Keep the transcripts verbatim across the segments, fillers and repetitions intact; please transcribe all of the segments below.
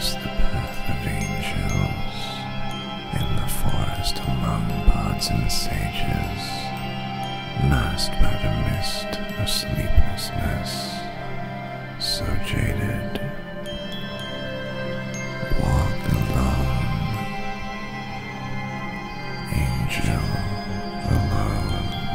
across the path of angels, in the forest among bards and sages, masked by the mist of sleeplessness, so jaded. Walk alone, angel alone.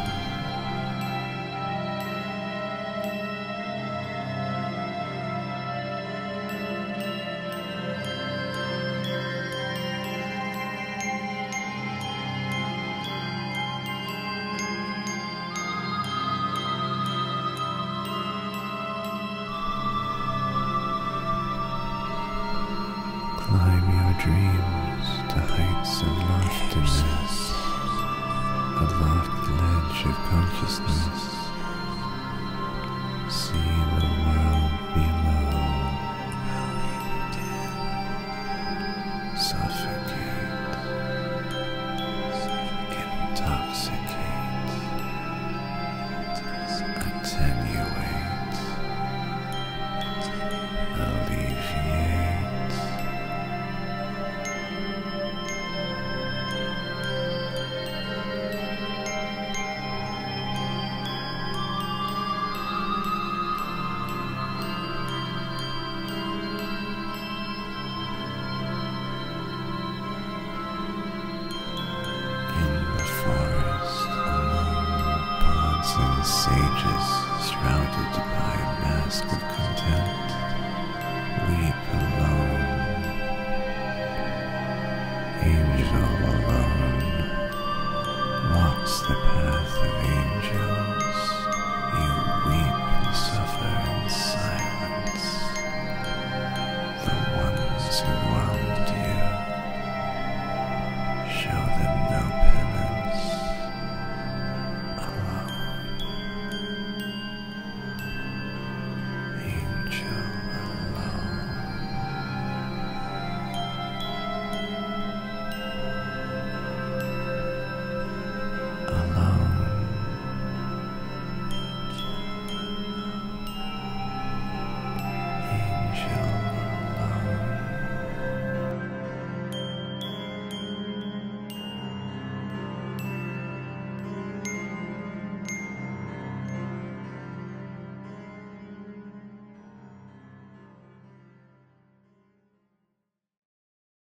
Climb your dreams to heights of loftiness, a lofty ledge of consciousness. See